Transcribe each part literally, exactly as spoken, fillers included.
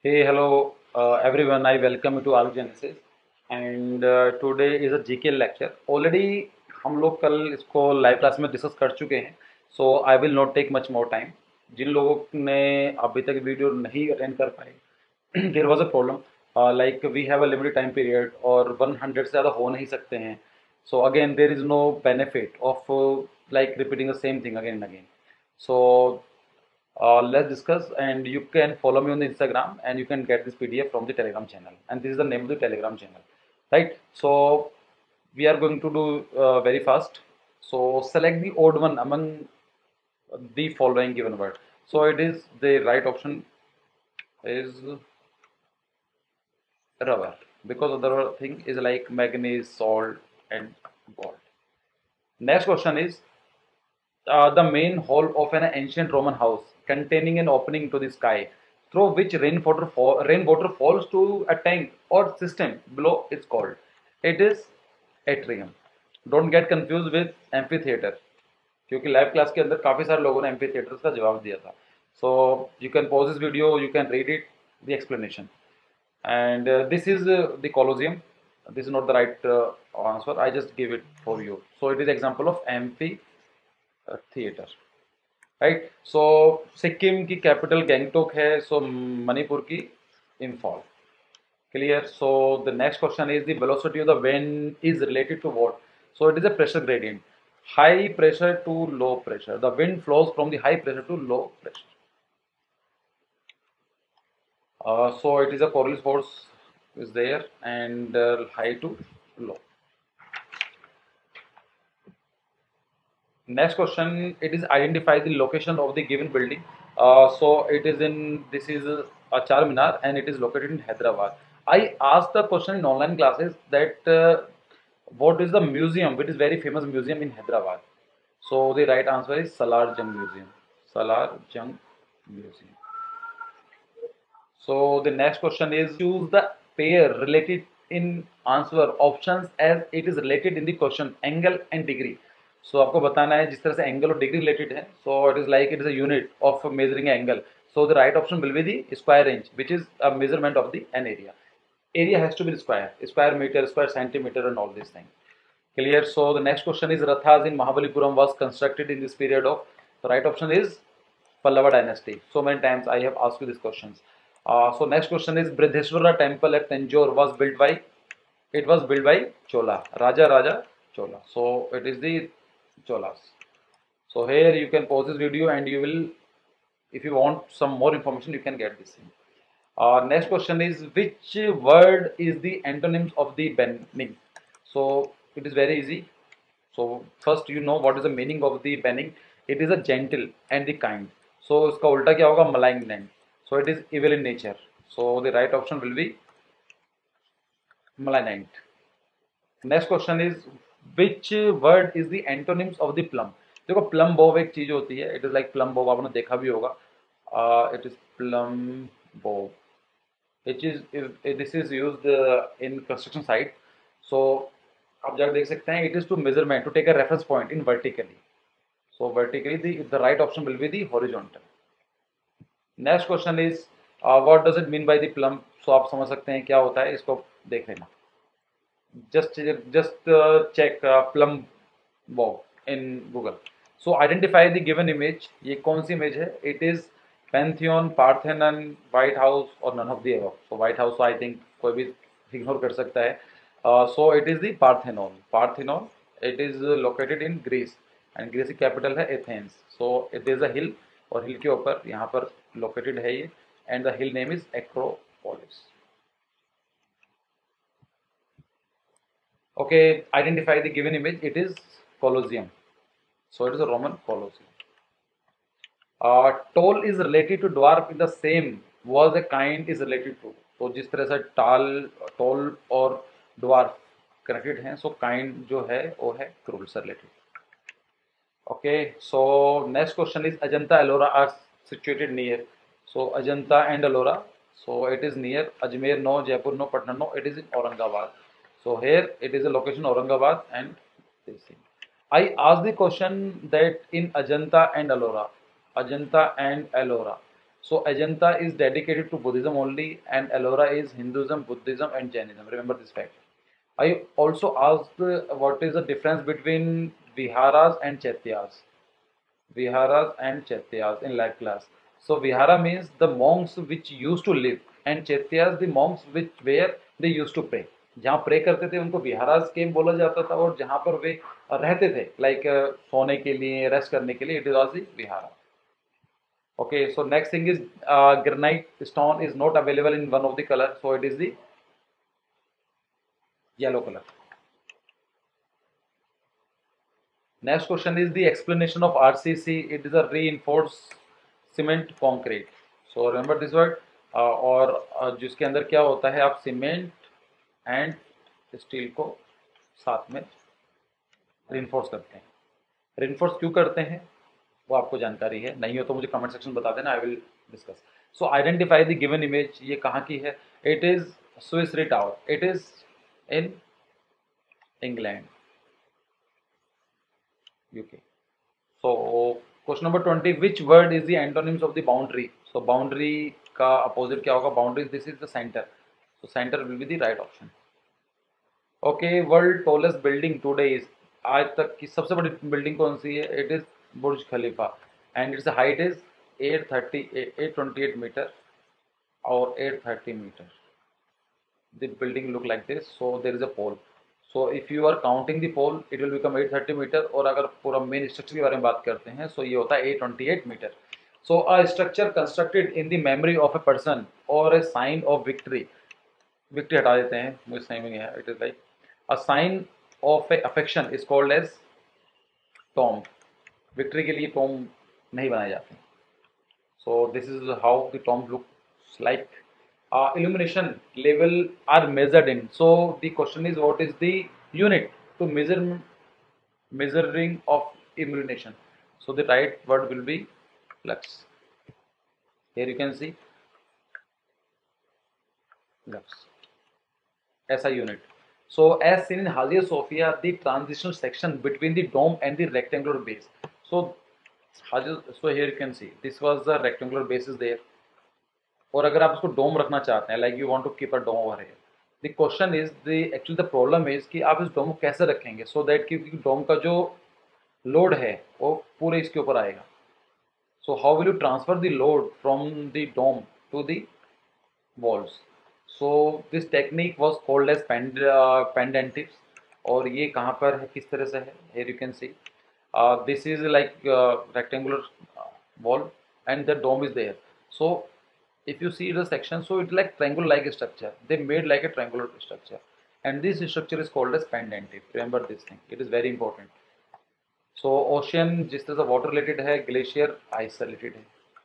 Hey, hello, uh, everyone. I welcome you to Alu Genesis. And uh, today is a G K lecture. Already हम लोग कल इसको live class में discuss कर चुके हैं. So I will not take much more time. जिन लोगों ने अभी तक वीडियो नहीं अटेंड कर पाए there was a problem. Like we have a limited time period और हंड्रेड से ज़्यादा हो नहीं सकते हैं. So again there is no benefit of like repeating the same thing again and again. So uh, let's discuss, and you can follow me on the Instagram and you can get this P D F from the Telegram channel, and this is the name of the Telegram channel, right? So we are going to do uh, very fast. So select the odd one among the following given word. So it is the right option is rubber, because other thing is like manganese, salt and gold. Next question is uh, the main hall of an ancient Roman house containing an opening to the sky through which rainwater, fall, rainwater falls to a tank or system below is called. It is atrium. Don't get confused with amphitheater, क्योंकि live class के अंदर काफ़ी सारे लोगों ने amphitheater का जवाब दिया था. So you can pause this video, you can read it, the explanation. And uh, this is uh, the Colosseum. This is not the right uh, answer. I just give it for you. So it is example of amphitheater. Right. So Sikkim की capital Gangtok है. So Manipur की Imphal. Clear. So the next question is the velocity of the wind is related to what. So it is a pressure gradient. High pressure to low pressure. The wind flows from the high pressure to low pressure. So it is a Coriolis force is there, and uh, high to low. Next question, it is identify the location of the given building. Uh, so it is in, this is a, a Charminar and it is located in Hyderabad. I asked the question in online classes that uh, what is the museum, which is very famous museum in Hyderabad. So the right answer is Salar Jung Museum. Salar Jung Museum. So the next question is choose the pair related in answer options as it is related in the question angle and degree. So आपको बताना है जिस तरह से angle और degree related है. So it is like it is a unit of measuring angle. So the right option will be the square inch, which is a measurement of the an area. Area has to be square, square meter, square centimeter, and all these things. Clear. So the next question is Rathas in Mahabalipuram was constructed in this period of. The right option is Pallava dynasty. So many times I have asked you these questions. Uh, so next question is Brihadeshwara temple at Tanjore was built by. It was built by Chola, Raja Raja Chola. So it is the Cholas. So here you can pause this video and you will, if you want some more information, you can get this thing. Uh, next question is which word is the antonyms of the benign? So it is very easy. So first you know what is the meaning of the benign. It is a gentle and the kind. So इसका उल्टा क्या होगा? Malignant. So it is evil in nature. So the right option will be malignant. Next question is which word is the antonyms of the plum? देखो plum bob एक चीज होती है. It is like plum bob, आपने देखा भी होगा. Uh, it is plum bob. Which is if this is used uh, in construction site. So आप जाकर देख सकते हैं. It is to measurement, to take a reference point in vertically. So vertically the the right option will be the horizontal. Next question is what does it mean by the plumb. So आप समझ सकते हैं क्या होता है. इसको देख लेना. Just just check plumb bob in Google. So identify the given image. ये कौन सी इमेज है? It is Pantheon, Parthenon, White House और none of the above. So White House I think कोई भी इग्नोर कर सकता है. So it is the Parthenon. Parthenon it is located in Greece and Greece की कैपिटल है Athens. So it is a hill और hill के ऊपर यहाँ पर लोकेटेड है ये. And the hill name is Acropolis. Okay, identify the given image. It is Colosseum. So it is a Roman Colosseum. Toll is related to dwarf in the same was a kind is related to. तो जिस तरह से टाल, toll और dwarf connected हैं, so kind जो है वो है क्रूल से रिलेटेड. Okay, so next question is Ajanta Ellora are situated near. So Ajanta and Ellora, so it is near Ajmer no, Jaipur no, Patna no, it is in Aurangabad. So here it is a location Aurangabad and this thing. I asked the question that in Ajanta and Ellora, Ajanta and Ellora. So Ajanta is dedicated to Buddhism only, and Ellora is Hinduism, Buddhism, and Jainism. Remember this fact. I also asked uh, what is the difference between Viharas and Chaityas. Viharas and Chaityas in life class. So Vihara means the monks which used to live, and Chaityas the monks which where they used to pray. जहाँ pray करते थे उनको विहारास के बोला जाता था, और जहाँ पर वे रहते थे लाइक सोने के लिए, रेस्ट करने के लिए, it is also vihara. Okay, so next thing is uh, granite stone is not available in one of the color, so it is the yellow color. Next question is the explanation of R C C. It is a reinforced cement concrete. So remember this word. uh, और uh, जिसके अंदर क्या होता है, आप cement and steel को साथ में रिइंफोर्स करते हैं. रिइंफोर्स क्यों करते हैं वो आपको जानकारी है, नहीं हो तो मुझे कमेंट सेक्शन बता देना, I will discuss. So identify the given image. ये कहाँ की है? It is Swiss Re tower. It is in England, UK. So question number twenty, which word is the antonyms of the boundary? So boundary का opposite क्या होगा? Boundary, this is the centre, so centre will be the right option. Okay, world tallest building today is, आज तक की सबसे बड़ी building कौन सी है? It is Burj Khalifa, and its height is eight thirty eight twenty eight metre और eight thirty metre. The building look like this, so there is a pole. So if you are counting the pole, it will become eight thirty metre. और अगर पूरा main structure के बारे में बात करते हैं, so ये होता है eight twenty-eight metre. So a structure constructed in the memory of a person or a sign of victory. Victory हटा देते हैं, मुझे सही में है. It is like a sign of a affection is called as tomb. Victory के लिए tomb नहीं बनाए जाते. So this is how the tomb looks like. Uh, illumination level are measured in. So the question is, what is the unit to measure measuring of illumination? So the right word will be lux. Here you can see lux as a unit. So as seen in Hagia Sophia, the transitional section between the dome and the rectangular base. So so here you can see this was the rectangular base is there. और अगर आप इसको डोम रखना चाहते हैं, like you want to keep a dome over here, the question is the actually the problem is कि आप इस डोम को कैसे रखेंगे सो so दैट कि डोम का जो लोड है वो पूरे इसके ऊपर आएगा. So how will you transfer the load from the dome to the walls? So this technique was called as pendentives. और ये कहाँ पर है, किस तरह से है? Here you can see this is like rectangular wall and the dome is there. So if you see the section, so it's like triangle like structure, they made like a triangular structure, and this structure is called as pendentive. Remember this thing, it is very important. So ocean जिस तरह से water related है, glacier ice related है.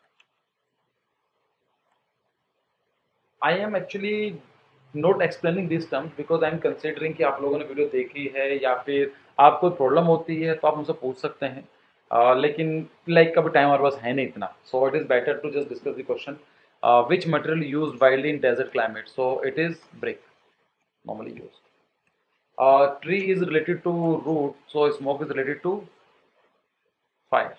I am actually not explaining these terms because I am considering कि आप लोगों ने video देखी है या फिर आपको प्रॉब्लम होती है तो आप मुझसे पूछ सकते हैं. uh, लेकिन लाइक कभी टाइम हमारे पास है नहीं इतना, so it is better to just discuss the question. Uh, which material used widely in desert climate? So it is brick, normally used. Uh, tree is related to root, so smoke is related to fire.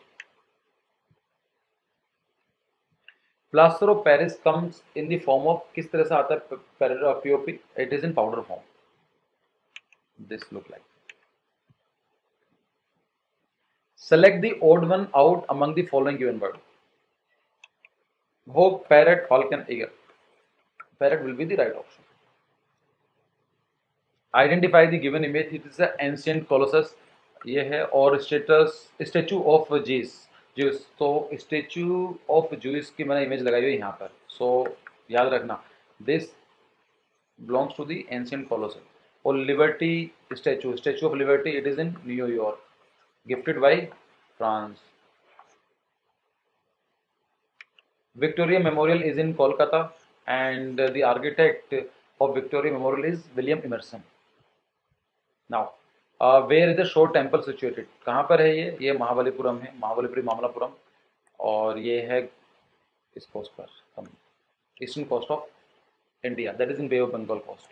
Plaster of Paris comes in the form of, किस तरह से आता है P O P? It is in powder form. This look like. Select the odd one out among the following given word. Hope, parrot, falcon, eagle. Parrot will be the right option. Identify the given image. It is an ancient colossus. ये है. और status statue of जीस जीस तो statue of जीस की मैंने image लगाई हुई यहाँ पर. सो so, याद रखना this belongs to the ancient Colossus. और liberty statue statue of liberty, it is in New York, gifted by France. Victoria Memorial is in Kolkata, and uh, the architect of Victoria Memorial is William Emerson. Now, uh, where is the Shore Temple situated? कहाँ पर है ये? ये महाबलीपुरम है, महाबलीपुरम मामलापुरम. और ये है इस कोस्ट पर, eastern coast of India, that is in bay of Bengal coast.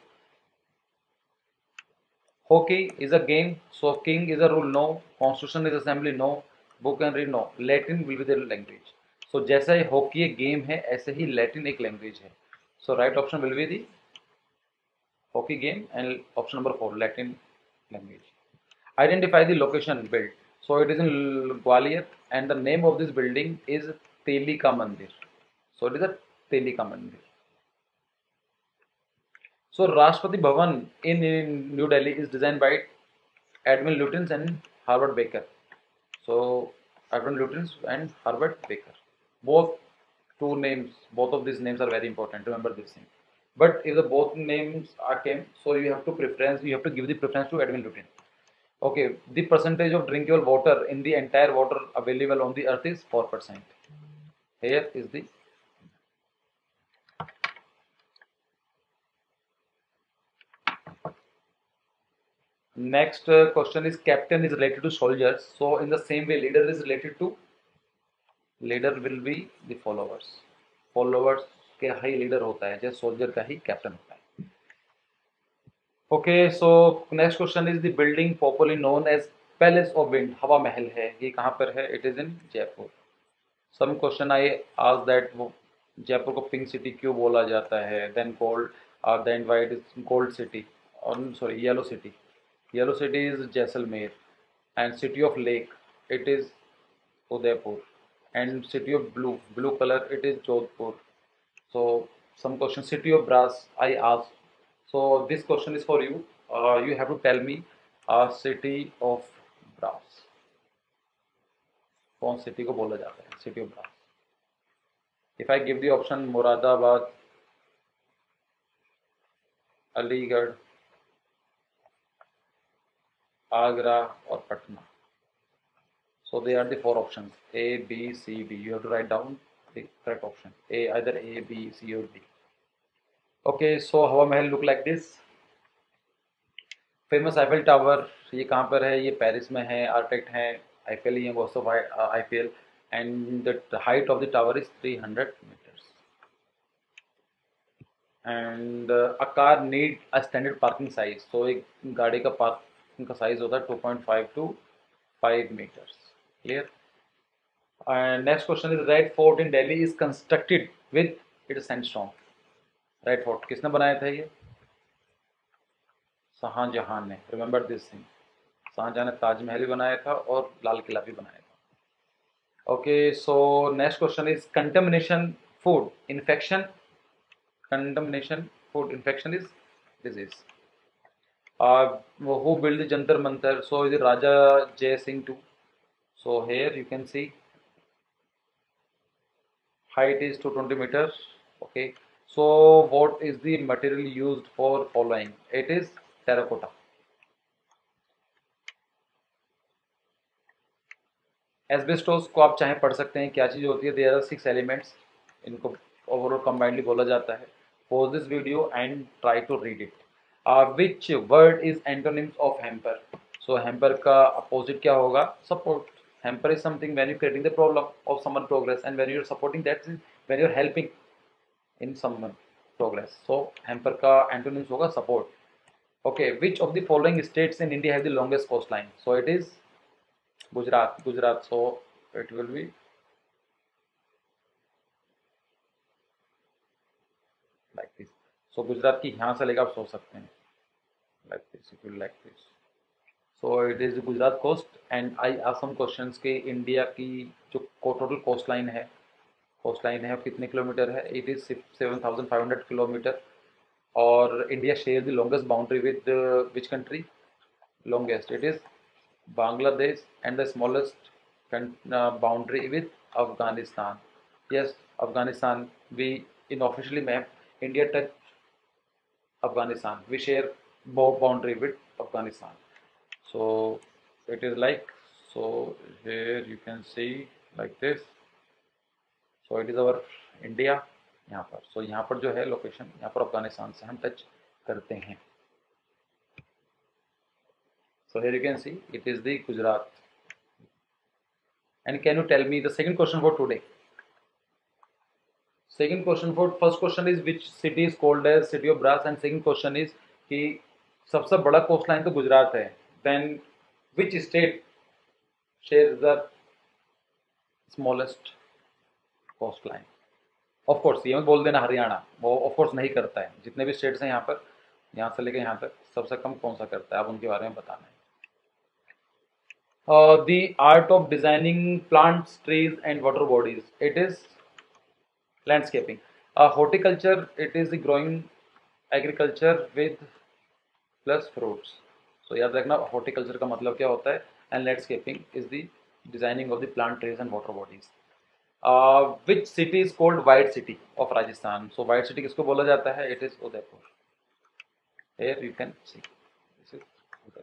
Hockey is a game. So king is a rule, no. Constitution is assembly, no. Book and read, no. Latin will be the language. सो जैसा ही hockey एक game है, ऐसे ही Latin एक language है. So right option will be the hockey game and option number four Latin language. Identify the location built. So it is in Gwalior and the name of this building is Telika Mandir. So it is a Telika Mandir. So Rashtrapati Bhavan in, in New Delhi is designed by Edwin Lutyens and Harvard Baker. So Edwin Lutyens and Harvard Baker. Both two names, both of these names are very important. Remember this thing. But if the both names are came, so you have to preference. You have to give the preference to Edwin Lutyens. Okay, the percentage of drinkable water in the entire water available on the earth is four percent. Here is the next uh, question is captain is related to soldiers. So in the same way, leader is related to leader will be the followers. Followers के ही leader होता है, जैसे soldier का ही captain होता है. Okay, so next question is the building popularly known as Palace of Wind. हवा महल है, ये कहाँ पर है? It is in Jaipur. Some question I asked that वो जयपुर को पिंक सिटी क्यों बोला जाता है? Then gold, uh, then why it is gold city? Or sorry, yellow city. Yellow city is Jaisalmer, and city of lake it is Udaipur, and city of blue blue color it is Jodhpur. So some question city of brass I asked. So this question is for you. Uh, you have to tell me a city of brass. कौन city को बोला जाता है city of brass? If I give the option Moradabad, Aligarh, Agra or Patna. So they are the four options A, B, C, D. You have to write down the correct option. A, either A, B, C or D. Okay, so Hawa Mahal look like this. Famous Eiffel tower ये कहाँ पर है? ये Paris में है. Architect हैं Eiffel ही है, ghost of Eiffel. And the height of the tower is three hundred meters. And a car need a standard parking size. तो एक गाड़ी का पार्किंग का साइज होता है two point five two five meters. Clear? And next question is red fort in Delhi is constructed with it sandstone. Red fort किसने बनाया था? ये शाहजहां ने. Remember this thing. शाहजहां ने ताजमहल भी बनाया था और लाल किला भी बनाया था. Okay, so next question is contamination food infection. Contamination food infection is disease. who built the Jantar Mantar? So is it Raja Jai Singh too. So here you can see height is two hundred twenty meters. Okay, so what is the material used for following? It is terracotta. Asbestos को आप चाहे पढ़ सकते हैं क्या चीज़ होती है. There are six elements. इनको ओवरऑल कंबाइंडली बोला जाता है. Pause this video and try to read it. Which word is antonyms of hamper? So hamper का अपोजिट क्या होगा? Support. Hamper is something when you creating the problem of someone progress and when you are supporting that when you are helping in someone progress. So hamper का antonyms होगा support. Okay, which of the following states in India have the longest coast line? So it is Gujarat. Gujarat. So it will be like this. So Gujarat की यहाँ से लेकर आप सोच सकते हैं like this. It will like this. So it is Gujarat coast and I ask some questions के India की जो टोटल कोस्ट लाइन है कोस्ट लाइन है कितने किलोमीटर है? It is seven thousand five hundred kilometre. और India share the longest boundary with which country? Longest it is Bangladesh and the smallest uh, boundary with Afghanistan. Yes, Afghanistan. We in officially map India touch Afghanistan. We share both boundary with Afghanistan. So it is like so. Here you can see like this. So it is our India यहाँ पर. So यहाँ पर जो है location यहाँ पर अफगानिस्तान से हम टच करते हैं. So here you can see it is the Gujarat. And can you tell me the second question for today? Second question for first question is which city is called as city of brass and second question is कि सबसे बड़ा coast line तो गुजरात है. Then which state shares the smallest? Coast line. Of course ये मत बोल देना हरियाणा, वो ऑफ कोर्स नहीं करता है। जितने भी स्टेट्स हैं यहाँ पर, यहाँ से लेकर यहाँ तक सबसे कम कौन सा करता है, आप उनके बारे में बताना है। Uh, the art of designing plants, trees, and water bodies. It is landscaping. Uh, horticulture. It is the growing agriculture with plus fruits. So याद रखना horticulture का मतलब क्या होता है, and landscaping is the designing of the plant, trees, and water bodies. Uh, which city is called White City of Rajasthan? So White City किसको बोला जाता है? It is Udaipur. Here you can see. This is Udaipur.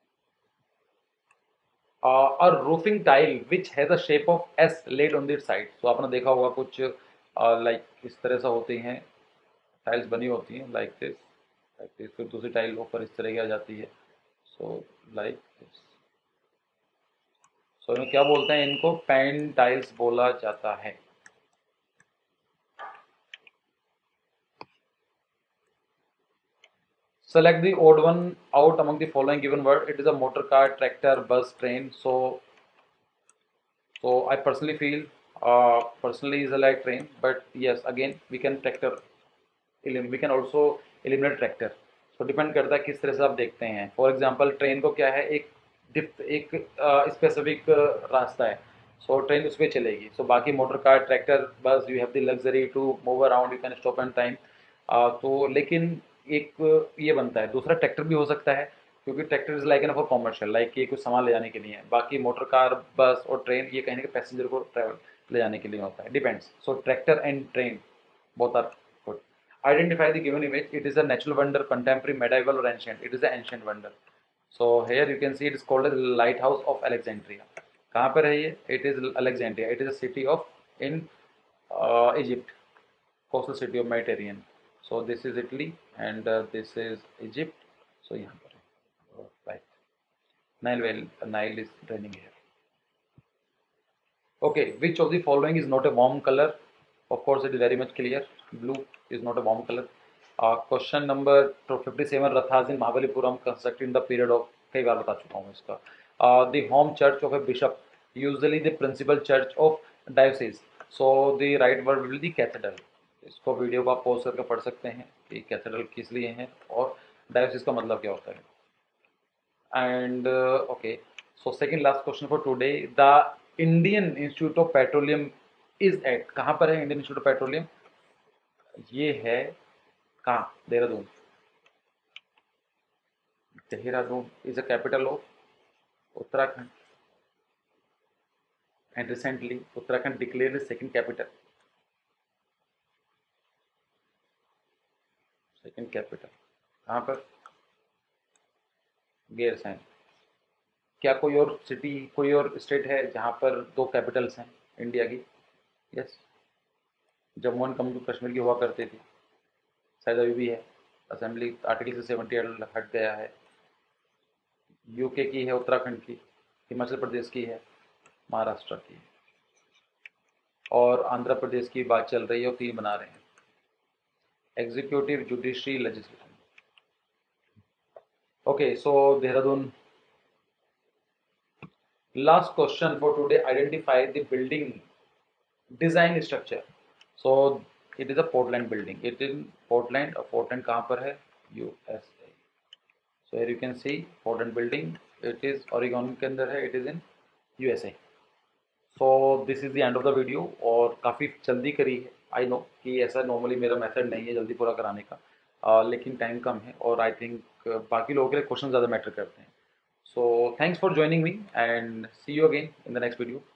Uh, a roofing tile which has a shape of S laid on the side. So आपने देखा होगा कुछ like uh, इस तरह से होती हैं, टाइल्स बनी होती हैं लाइक दिस, लाइक दिस, फिर दूसरी टाइल ऊपर इस तरह की आ जाती है। So like this. सो इन्हें क्या बोलते हैं? इनको पैन टाइल्स बोला जाता है। Select the odd one out among the following given word. It is a motor car, tractor, bus, train. So So I personally feel, uh, personally is a like train, but yes, again we can tractor, we can also eliminate tractor. So depend करता है किस तरह से आप देखते हैं। For example, train को क्या है, एक डिफ एक स्पेसिफिक रास्ता है, सो so, ट्रेन उस पर चलेगी। सो so, बाकी motor car, tractor, bus, you have the luxury to move around, you can stop and time. तो लेकिन एक ये बनता है, दूसरा ट्रैक्टर भी हो सकता है, क्योंकि tractor is like an for commercial, like ये कुछ सामान ले जाने के लिए है। बाकी मोटर कार, बस और ट्रेन ये कहीं ना कहीं पैसेंजर को ट्रैवल ले जाने के लिए होता है, depends. So tractor and train both are good. Identify the given image. It is a natural wonder, contemporary, medieval, or ancient. It is an ancient wonder. So here you can see it is called the lighthouse of Alexandria. कहाँ पर है ये? It is Alexandria. It is a city of in uh, Egypt, coastal city of Mediterranean. So this is Italy and uh, this is Egypt. So यहाँ पर है, right. Nile well, Nile is draining here. Okay, which of the following is not a warm color? Of course, it is very much clear. Blue is not a warm color. Uh, question number fifty-seven. Rathas in Mahabalipuram constructed in the period of, कई बार बता चुका हूँ इसका. Uh, the home church of a bishop, usually the principal church of diocese. So the right word will be the cathedral. इसको video को आप pause करके पढ़ सकते हैं कि कैथेड्रल किस लिए हैं और डायोसिस का मतलब क्या होता है. And uh, okay, so second last question for today. The Indian Institute of Petroleum is at, कहाँ पर है इंडियन इंस्टीट्यूट ऑफ पेट्रोलियम? ये है कहाँ? Dehradun. Dehradun is a capital of Uttarakhand, and recently Uttarakhand declared the second capital. Second capital कहाँ पर? गैरसैंण. क्या कोई और सिटी, कोई और स्टेट है जहाँ पर दो कैपिटल्स हैं इंडिया की? यस, जम्मू एंड कश्मीर की हुआ करती थी, शायद अभी भी है. असेंबली आर्टिकल से सेवेंटी हट गया है. यूके की है उत्तराखंड की, हिमाचल प्रदेश की है, महाराष्ट्र की, और आंध्र प्रदेश की बात चल रही है और तीन बना रहे हैं, executive, judiciary, legislation. Okay, so Dehradun. Last question for today. Identify the building design structure. So it is a Portland building. It is in Portland. और Portland कहाँ पर है? U S A. So here you can see Portland building. It is Oregon के अंदर है. It is in U S A. So this is the end of the video. और काफ़ी जल्दी करी है. I know कि ऐसा normally मेरा method नहीं है जल्दी पूरा कराने का, uh, लेकिन टाइम कम है और I think uh, बाकी लोगों के लिए क्वेश्चन ज़्यादा मैटर करते हैं. So thanks for joining me and see you again in the next video.